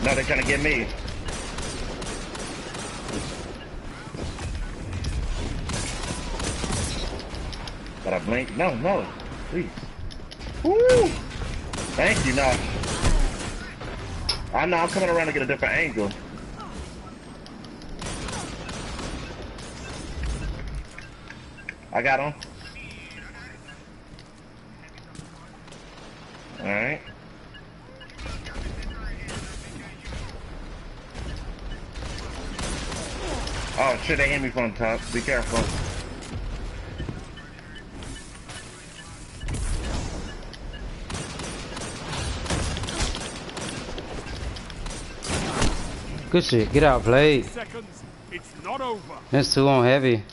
No, they're trying to get me. But I blink. No, no. Please. Woo! Thank you, no. I know, I'm coming around to get a different angle. I got him. Alright. Oh shit, they hit me from the top. Be careful. Good shit. Get out, play. Seconds. It's not over. That's 2 on heavy.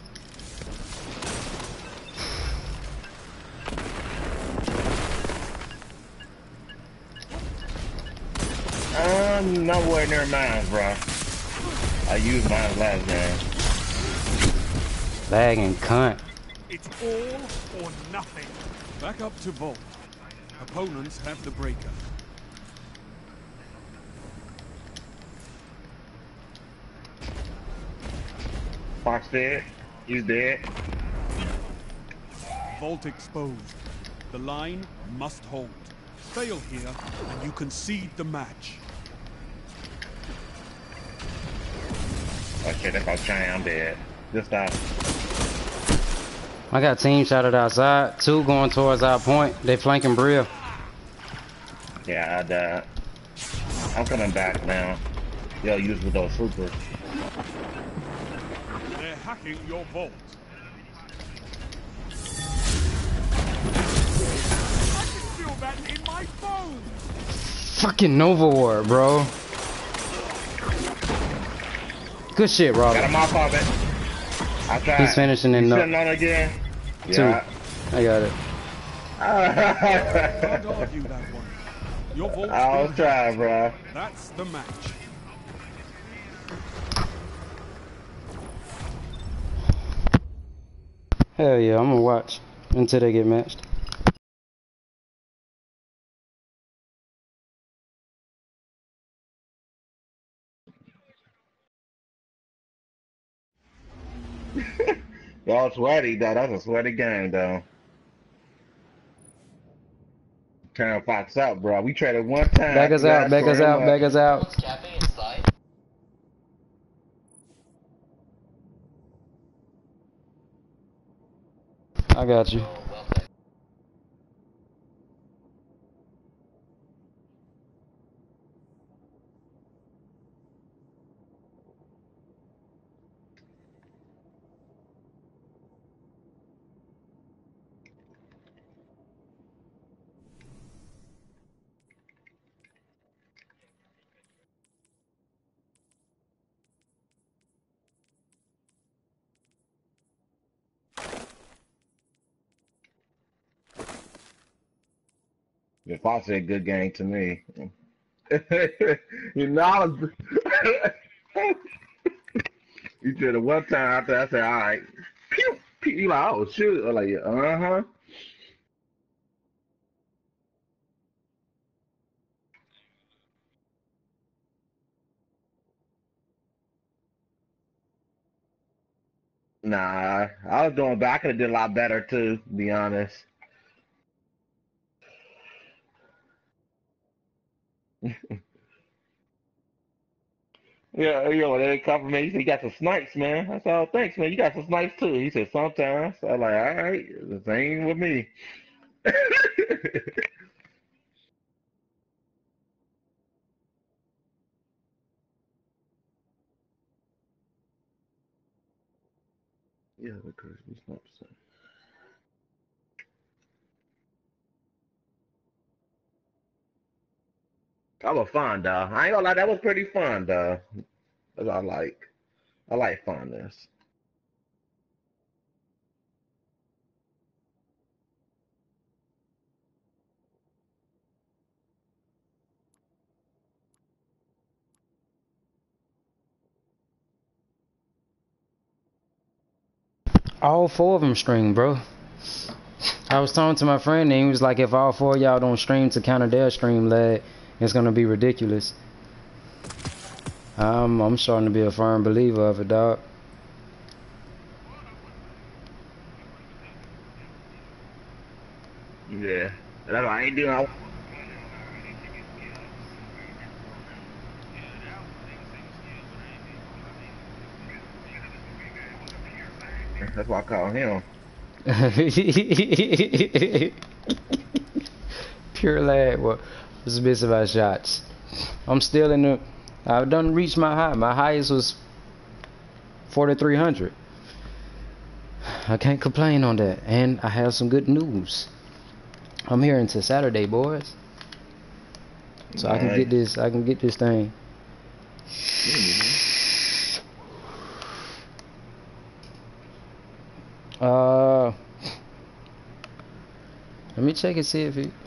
I'm nowhere near mine, bro. I used mine last game. Lagging cunt. It's all or nothing. Back up to vault. Opponents have the breaker. Fox dead. He's dead. Vault exposed. The line must hold. Fail here, and you concede the match. Okay, that's how trying. I'm dead. Just stop. I got team shotted outside. 2 going towards our point. They flanking Brill. Yeah, I died. I'm coming back now. Yo, use with those supers. They're hacking your vault. I can feel that in my bones. Fucking Nova Ward, bro. Good shit, Robert. Got him off of it. I tried. He's finishing in sitting on again? 2. Yeah. I got it. Can't argue that one. Your vault's I'll been try, hacked. bro. That's the match. Hell yeah, I'm gonna watch until they get matched. Y'all sweaty, though. That's a sweaty game, though. Turn Fox up, bro. We traded one time. Back us out, back us out, back us out. I got you. Yeah, Fox said good game to me. You know, you did it one time after I said, all right. Pew, pew. You like, oh, shoot. I'm like, yeah, uh-huh. Nah, I was doing better. I could have did a lot better, too, to be honest. Yeah, you know, they compliment. He said, you got some snipes, man. I said, oh, thanks, man. You got some snipes, too. He said, sometimes. I was like, all right, the same with me. Yeah, the Christmas snipes. That was fun, though. I ain't gonna lie, that was pretty fun, though. That's what I like. I like funness. All 4 of them stream, bro. I was talking to my friend and he was like, if all 4 of y'all don't stream to counter their stream lag, it's gonna be ridiculous. I'm starting to be a firm believer of it, dog. Yeah. That's why I ain't doing. That's why I call him. Pure lag. What was missing my shots? I'm still in the. I've done reached my high. My highest was 4,300. I can't complain on that. And I have some good news. I'm here until Saturday, boys. So I can get this. I can get this thing. Let me check and see if he.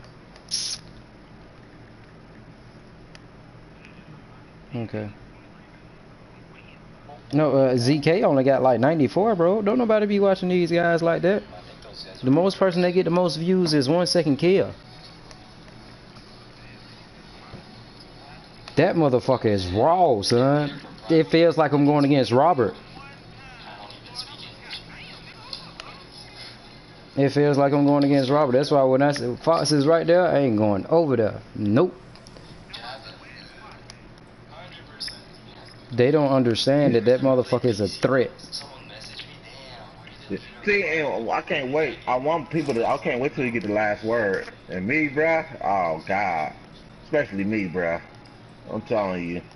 Okay. No, ZK only got like 94, bro. Don't nobody be watching these guys like that. The most person they get the most views is 1 second kill. That motherfucker is raw, son. It feels like I'm going against Robert. It feels like I'm going against Robert. That's why when I say Fox is right there, I ain't going over there. Nope. They don't understand that that motherfucker is a threat. See, I can't wait. I want people to. I can't wait till you get the last word. And me, bruh. Oh God. Especially me, bruh. I'm telling you.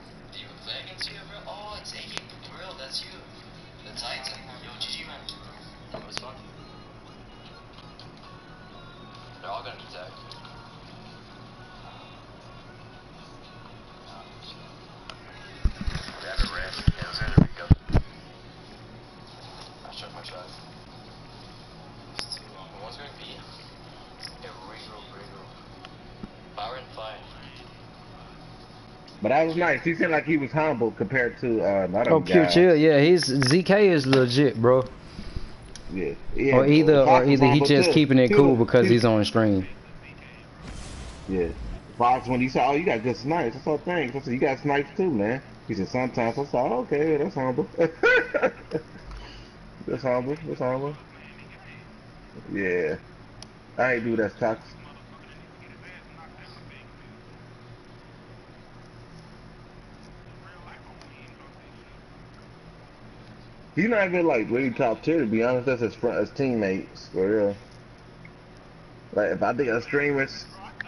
But that was nice. He seemed like he was humble compared to another Pure guy. chill. Yeah, he's ZK is legit, bro. Yeah. Yeah. Or either he just too. keeping it cool because he's on stream. Yeah. Fox, when he said, "Oh, you got good snipes," I said, "Thanks." I said, "You got snipes too, man." He said, "Sometimes." I said, oh, "Okay, that's humble." That's humble. That's humble. Yeah. I ain't do that toxic. He's not even like really top tier, to be honest. That's his teammates, for real. Like if I think of streamers,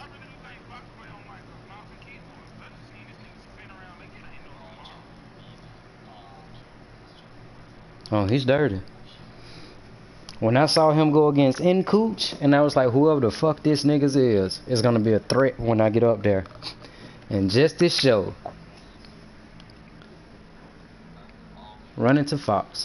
Oh, he's dirty. When I saw him go against N-Cooch, and I was like, whoever the fuck this niggas is gonna be a threat when I get up there. And just this show. Run into Fox.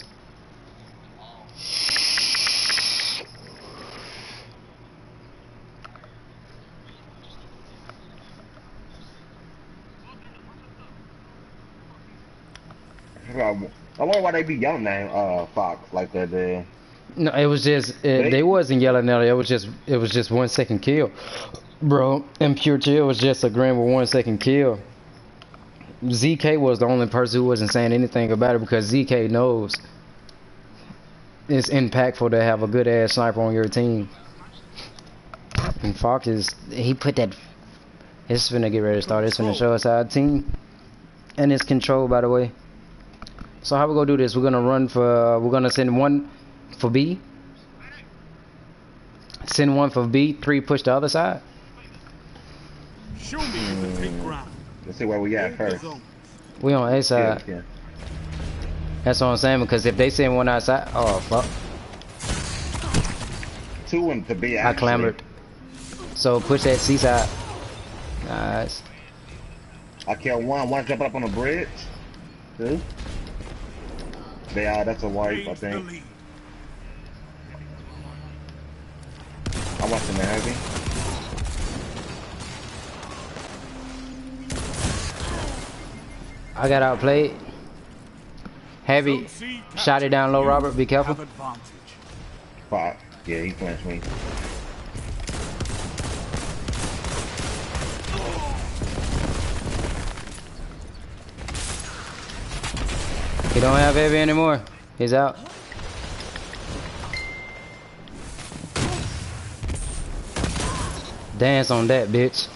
I wonder why they be yelling at Fox like that there. No, it was just they wasn't yelling at it. It was just 1 second kill, bro. And Pure Chill was just agreeing with 1 second kill. ZK was the only person who wasn't saying anything about it because ZK knows it's impactful to have a good ass sniper on your team. And Fox he put that. It's finna get ready to start. It's finna show us our team, and it's controlled, by the way. So how we gonna do this? We're gonna send one for B. Send one for B. 3 push the other side. Show me you can take ground. Let's see where we at first. We on A side. Yeah. That's what I'm saying, because if they send one outside, oh fuck. 2 and to B. I clambered. So push that C side. Nice. I killed one. One jumping up on the bridge. 2. That's a wipe, I think. I'm watching the heavy. I got outplayed. Heavy. Shot it down low, Robert. Be careful. Fuck. Yeah, he flinched me. He don't have heavy anymore. He's out. Dance on that, bitch.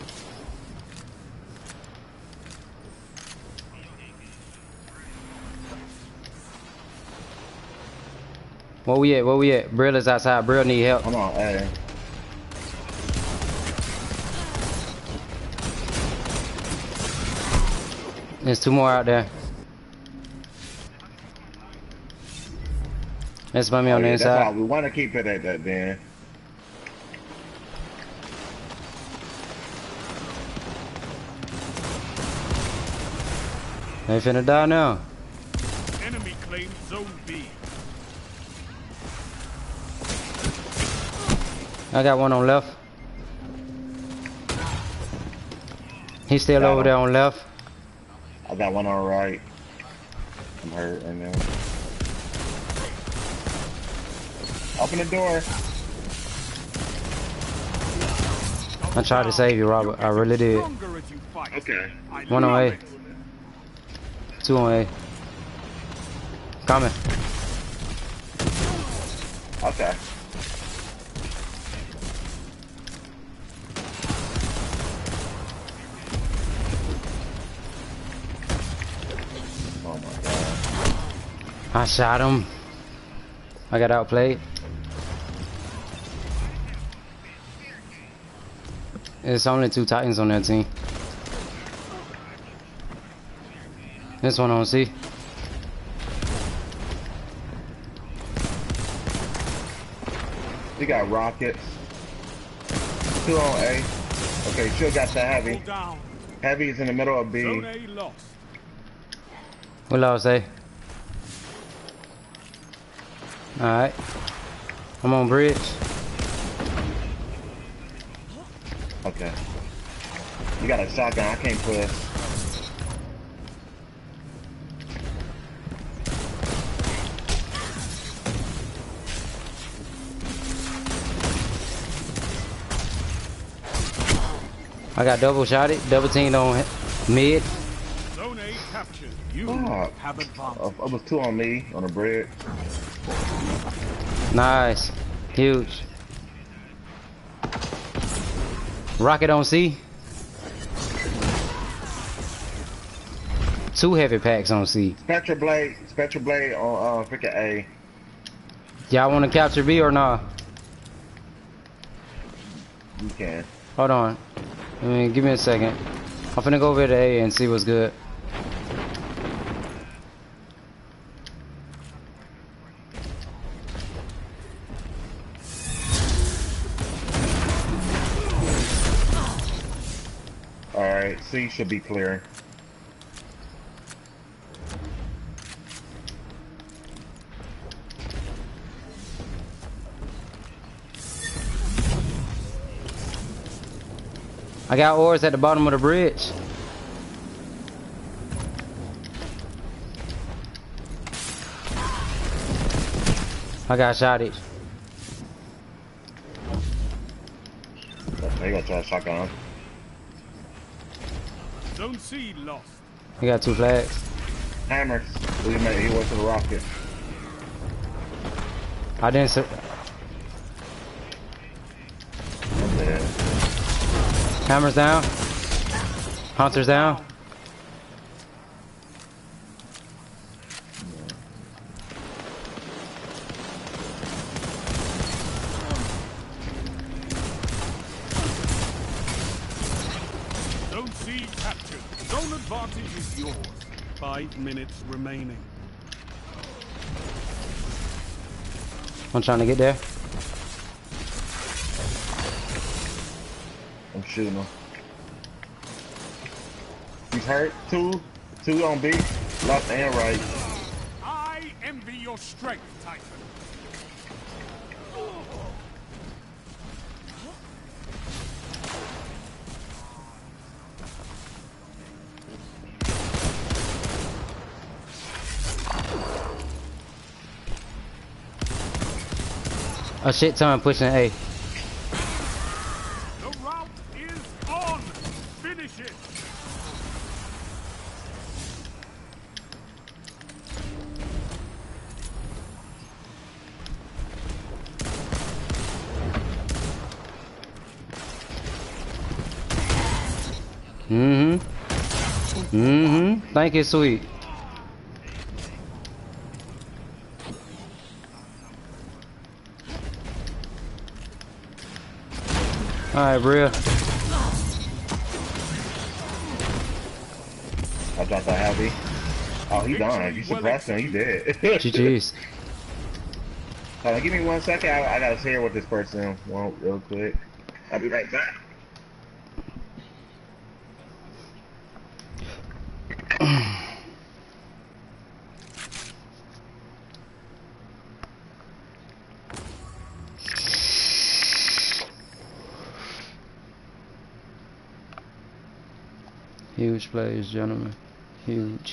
Where we at? Where we at? Brill is outside. Brill need help. Come on, hey. There's 2 more out there. That's by me on the That's inside. all. We want to keep it at that, then. They finna die now. Enemy claims Zone B. I got one on left. He's still over there on left. I got one on right. I'm hurt right now. Open the door. I tried to save you, Robert. I really did. Okay. One on A. 2 on A. Coming. Okay. Oh my god. I shot him. I got outplayed. It's only 2 Titans on that team. This one on C. We got rockets. 2 on A. Okay, still got the heavy. Heavy is in the middle of B. Zone A lost. We lost A. Alright. I'm on bridge. Okay. You got a shotgun. I can't push. I got double shot it. Double teamed on mid. Zone A captured. You Oh. have advanced. It was 2 on me on the bridge. Nice. Huge. Rocket on C. 2 heavy packs on C. Spectre blade on freaking A. Y'all want to capture B or not? You can. Hold on. Give me a second. I'm finna go over to A and see what's good. Alright, C should be clear. I got ores at the bottom of the bridge. I got shot it. They got your shotgun. Zone C lost. I got 2 flags. Hammers. He went to the rocket. I didn't. I'm dead. Hammers down. Hunters down. Zone C captured. Zone advantage is yours. 5 minutes remaining. I'm trying to get there. I'm shooting him. He's hurt. 2 on B. Left and right. I envy your strength, Titan. A shit ton pushing A. The route is on. Finish it. Mm-hmm. Thank you, sweet. Alright, Bria. I dropped a heavy. Oh, he died. You Well suppressed him. He dead. GG's. Hold on, give me 1 second. I gotta share with this person real quick. I'll be right back. Huge plays, gentlemen. Huge.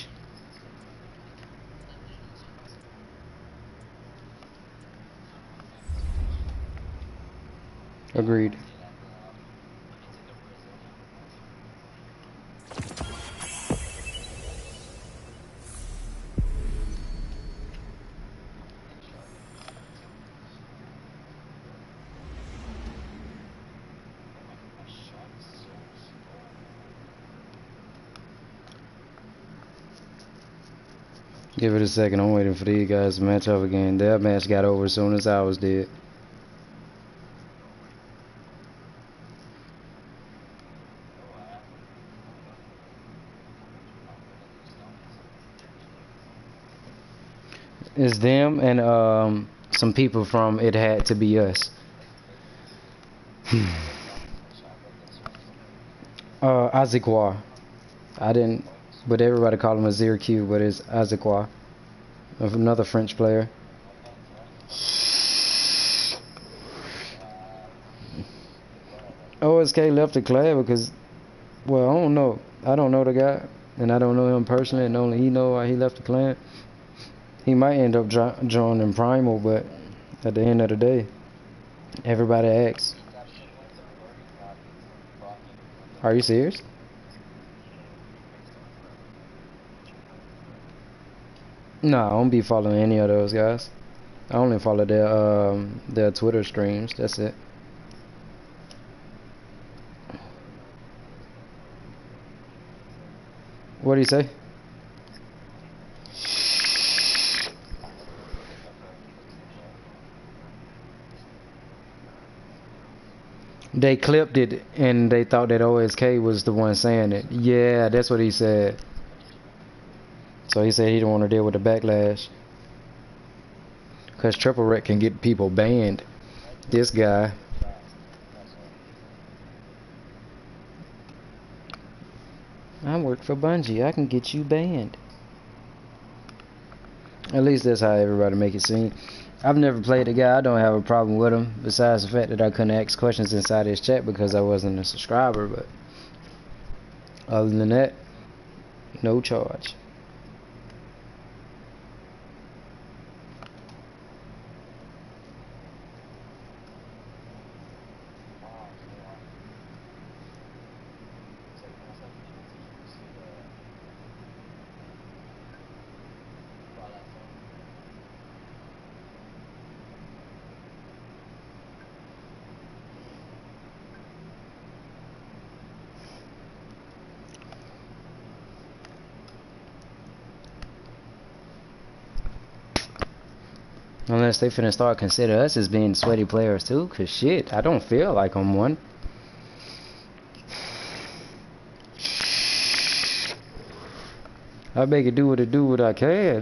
Agreed. Give it a second. I'm waiting for these guys to match up again. Their match got over as soon as ours did. It's them and some people from It Had to Be Us. Azikwa. I didn't, but everybody call him Azir Q, but it's Azikwa. Another French player. OSK left the club because, well, I don't know. I don't know the guy, and I don't know him personally, and only he know why he left the clan. He might end up joining Primal, but at the end of the day, everybody asks. Are you serious? No, I don't be following any of those guys. I only follow their Twitter streams. That's it. What do you say? They clipped it and they thought that OSK was the one saying it. Yeah, that's what he said. So he said he don't want to deal with the backlash. Because Triple Rec can get people banned. This guy. I work for Bungie. I can get you banned. At least that's how everybody make it seem. I've never played the guy. I don't have a problem with him. Besides the fact that I couldn't ask questions inside his chat because I wasn't a subscriber. But other than that, no charge. Unless they finna start consider us as being sweaty players too, cause shit, I don't feel like I'm one. I make it do what I can.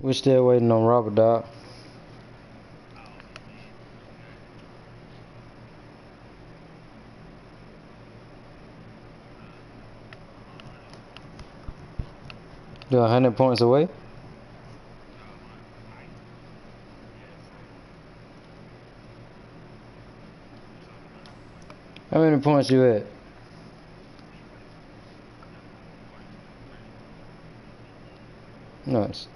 We're still waiting on Robert, dog. You're 100 points away? How many points you at? Nice.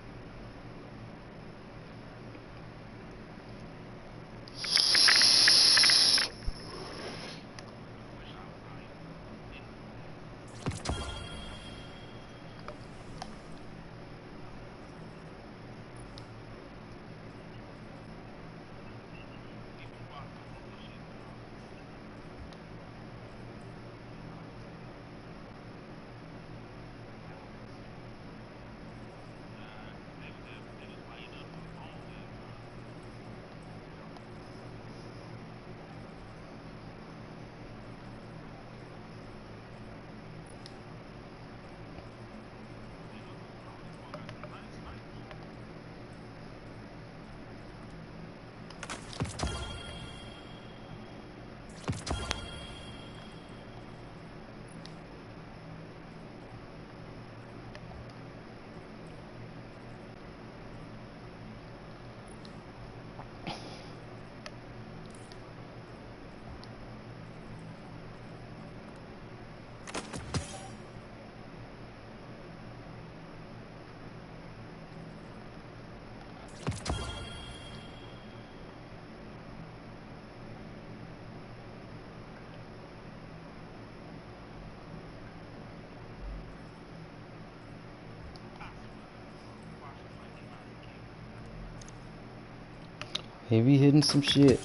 He be hitting some shit.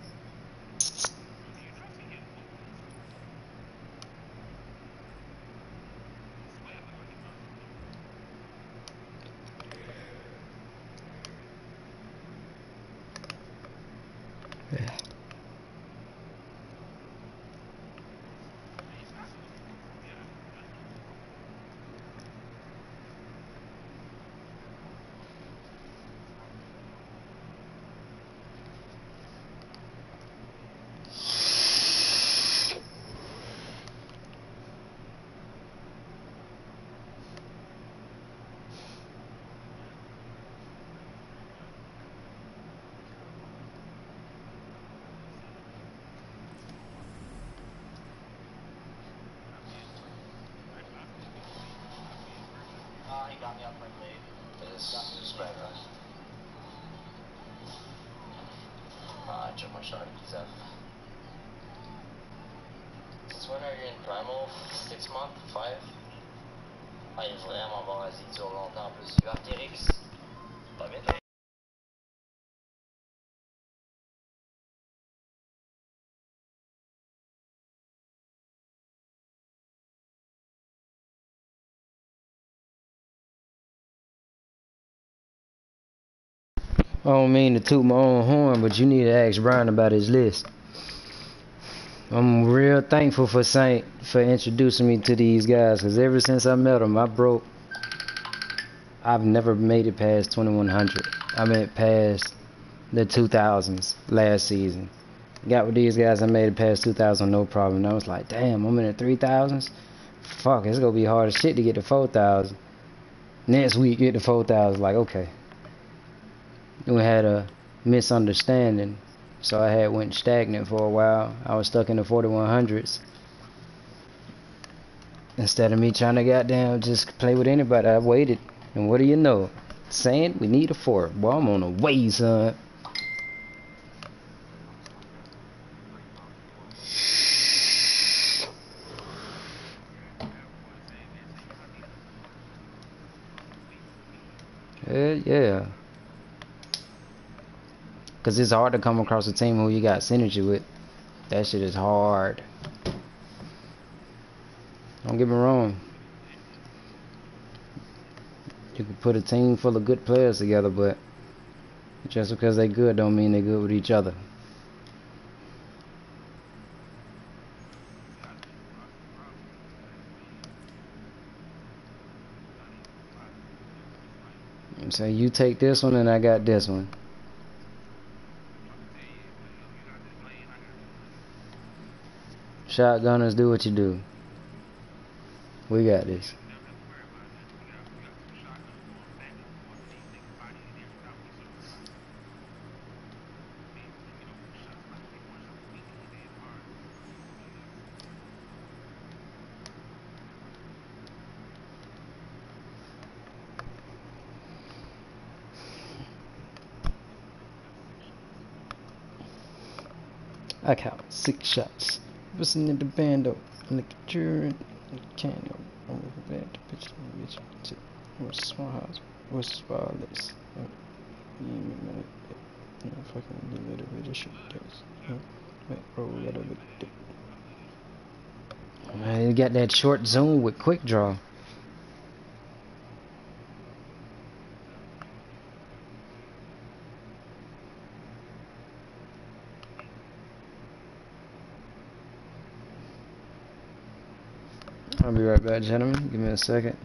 He got me up right late. This spread rush. I took my shot at Kizef. Since when are you in Primal? 6 months? 5? Ah, il est vraiment bon, vas-y, dure longtemps en plus. Du Artérix. Pas bien. I don't mean to toot my own horn, but you need to ask Brian about his list. I'm real thankful for Saint for introducing me to these guys, because ever since I met him, I've never made it past 2100. I made it past the 2000s last season. Got with these guys, I made it past 2000 no problem. And I was like, damn, I'm in the 3000s? Fuck, it's gonna be hard as shit to get to 4000. Next week, get to 4000. Like, okay. We had a misunderstanding, so I had went stagnant for a while. I was stuck in the 4100s. Instead of me trying to goddamn just play with anybody, I waited. And what do you know? Saying we need a fort. Boy, I'm on the way, son. Yeah. Because it's hard to come across a team who you got synergy with. That shit is hard. Don't get me wrong. You can put a team full of good players together, but just because they good don't mean they good with each other. So you take this one and I got this one. Shotgunners, do what you do. We got this. I count 6 shots. Listen to the bando. Look at your candle. I'm glad to pitch the what's the small house? What's the spot list? Fucking give it a bit of shit. Man, you got that short zone with quick draw. I'll be right back, gentlemen. Give me a second.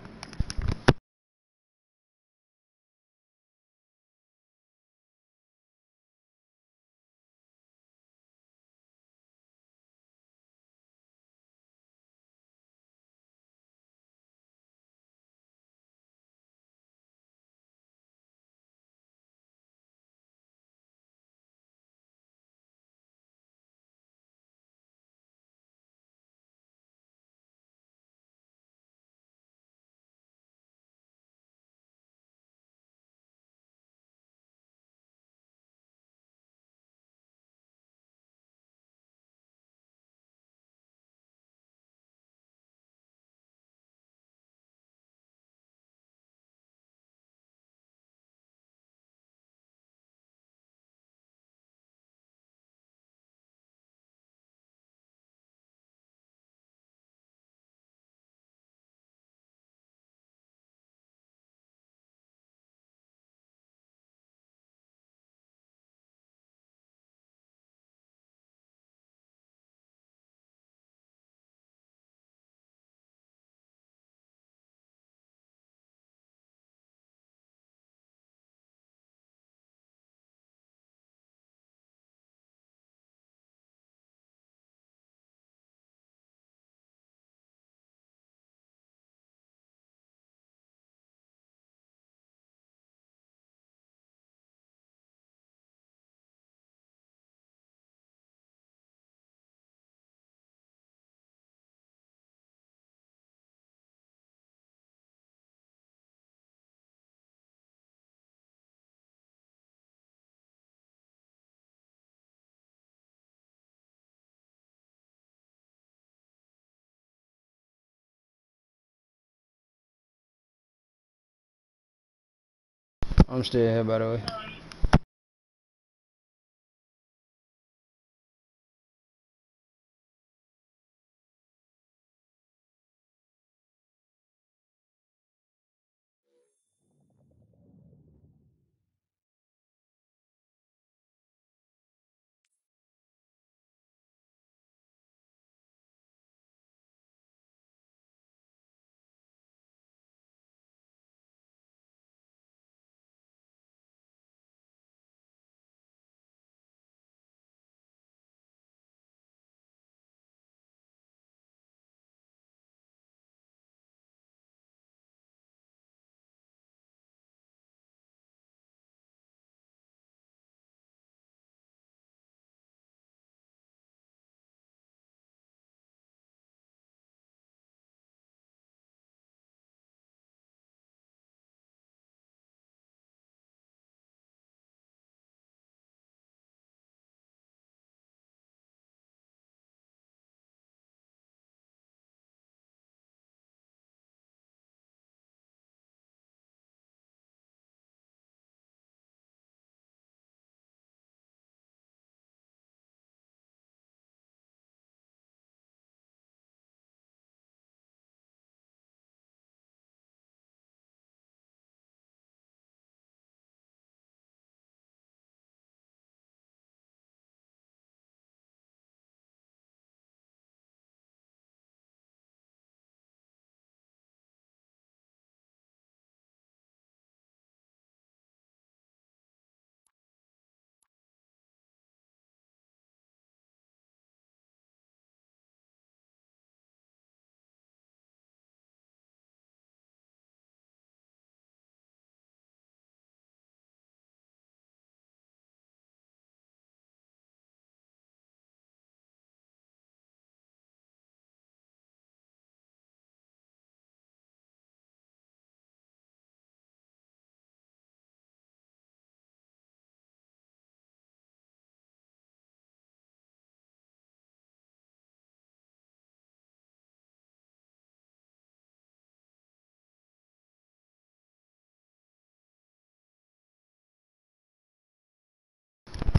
I'm still here, by the way.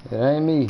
It ain't me.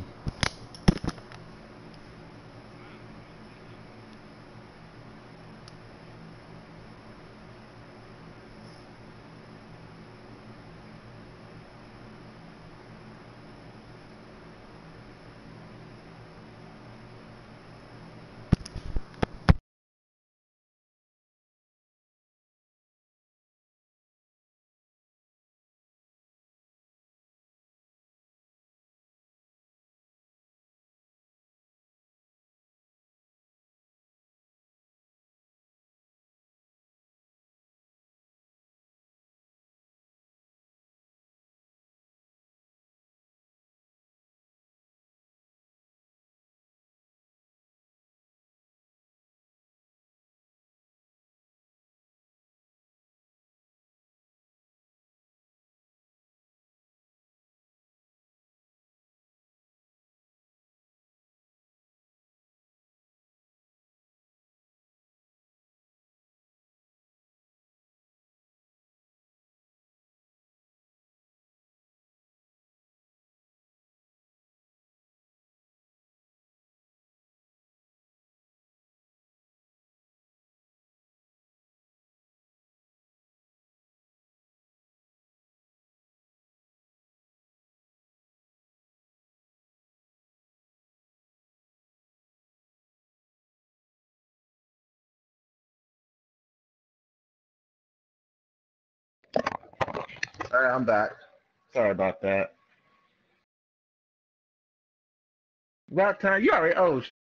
All right, I'm back. Sorry about that. About time. You already. Oh